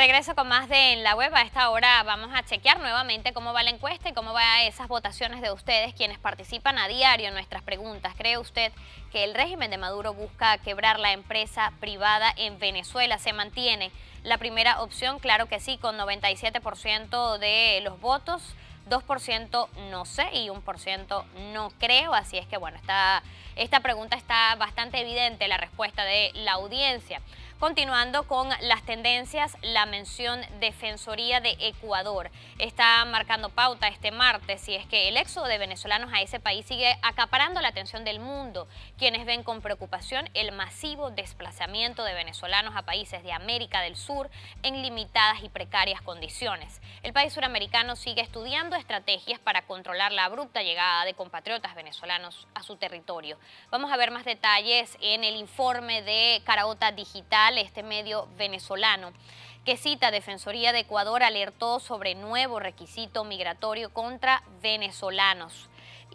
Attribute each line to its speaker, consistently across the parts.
Speaker 1: regreso con más de En la Web. A esta hora vamos a chequear nuevamente cómo va la encuesta y cómo van esas votaciones de ustedes, quienes participan a diario en nuestras preguntas. ¿Cree usted que el régimen de Maduro busca quebrar la empresa privada en Venezuela? ¿Se mantiene la primera opción? Claro que sí, con 97% de los votos. 2% no sé y 1% no creo, así es que bueno, esta pregunta está bastante evidente la respuesta de la audiencia. Continuando con las tendencias, la mención Defensoría de Ecuador está marcando pauta este martes, y es que el éxodo de venezolanos a ese país sigue acaparando la atención del mundo, quienes ven con preocupación el masivo desplazamiento de venezolanos a países de América del Sur en limitadas y precarias condiciones. El país suramericano sigue estudiando estrategias para controlar la abrupta llegada de compatriotas venezolanos a su territorio. Vamos a ver más detalles en el informe de Caraota Digital, este medio venezolano, que cita Defensoría de Ecuador alertó sobre nuevo requisito migratorio contra venezolanos.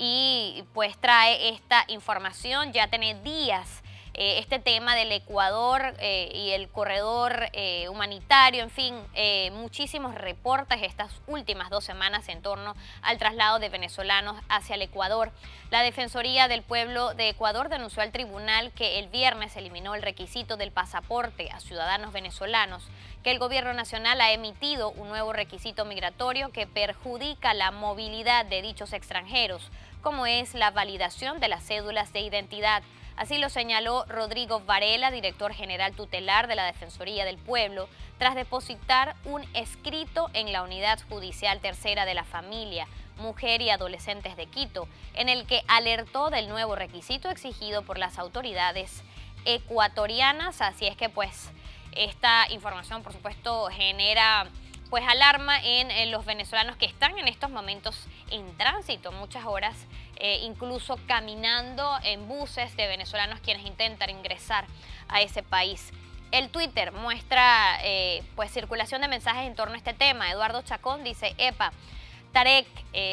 Speaker 1: Y pues trae esta información, ya tiene días este tema del Ecuador y el corredor humanitario, en fin, muchísimos reportes estas últimas 2 semanas en torno al traslado de venezolanos hacia el Ecuador. La Defensoría del Pueblo de Ecuador denunció al tribunal que el viernes eliminó el requisito del pasaporte a ciudadanos venezolanos, que el gobierno nacional ha emitido un nuevo requisito migratorio que perjudica la movilidad de dichos extranjeros, como es la validación de las cédulas de identidad. Así lo señaló Rodrigo Varela, director general tutelar de la Defensoría del Pueblo, tras depositar un escrito en la Unidad Judicial Tercera de la Familia, Mujer y Adolescentes de Quito, en el que alertó del nuevo requisito exigido por las autoridades ecuatorianas. Así es que pues esta información, por supuesto, genera pues alarma en los venezolanos que están en estos momentos en tránsito, muchas horas, incluso caminando en buses de venezolanos quienes intentan ingresar a ese país. El Twitter muestra pues circulación de mensajes en torno a este tema. Eduardo Chacón dice: epa, Tarek,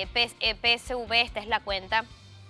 Speaker 1: PSV, esta es la cuenta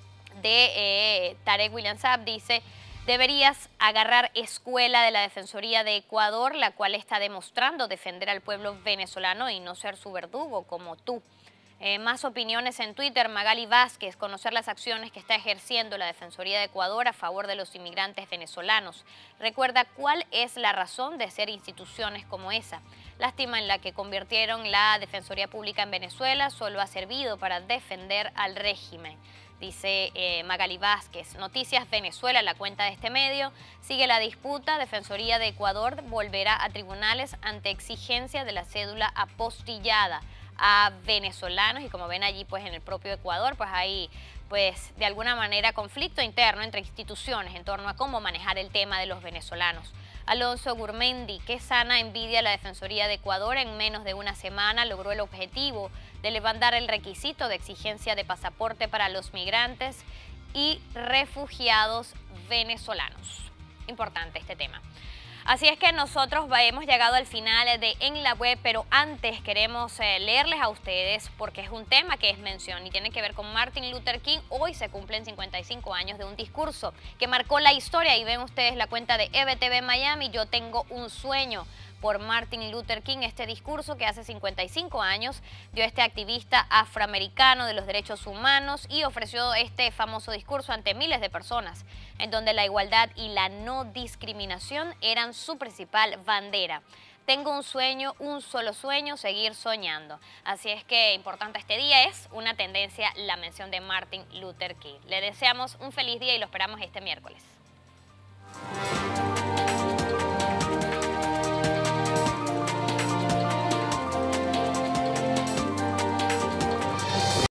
Speaker 1: de Tarek William Saab, dice: deberías agarrar escuela de la Defensoría de Ecuador, la cual está demostrando defender al pueblo venezolano y no ser su verdugo como tú. Más opiniones en Twitter. Magali Vázquez: conocer las acciones que está ejerciendo la Defensoría de Ecuador a favor de los inmigrantes venezolanos. Recuerda cuál es la razón de ser instituciones como esa. Lástima en la que convirtieron la Defensoría Pública en Venezuela, solo ha servido para defender al régimen. Dice Magali Vázquez. Noticias Venezuela, la cuenta de este medio, sigue la disputa. Defensoría de Ecuador volverá a tribunales ante exigencia de la cédula apostillada a venezolanos, y como ven allí pues en el propio Ecuador pues hay pues de alguna manera conflicto interno entre instituciones en torno a cómo manejar el tema de los venezolanos. Alonso Gurmendi: qué sana envidia la Defensoría de Ecuador, en menos de una semana logró el objetivo de levantar el requisito de exigencia de pasaporte para los migrantes y refugiados venezolanos. Importante este tema. Así es que nosotros hemos llegado al final de En la Web, pero antes queremos leerles a ustedes, porque es un tema que es mención y tiene que ver con Martin Luther King. Hoy se cumplen 55 años de un discurso que marcó la historia, y ven ustedes la cuenta de EBTV Miami, Yo Tengo un Sueño, por Martin Luther King. Este discurso que hace 55 años dio este activista afroamericano de los derechos humanos, y ofreció este famoso discurso ante miles de personas, en donde la igualdad y la no discriminación eran su principal bandera. Tengo un sueño, un solo sueño, seguir soñando. Así es que importante este día, es una tendencia la mención de Martin Luther King. Le deseamos un feliz día y lo esperamos este miércoles.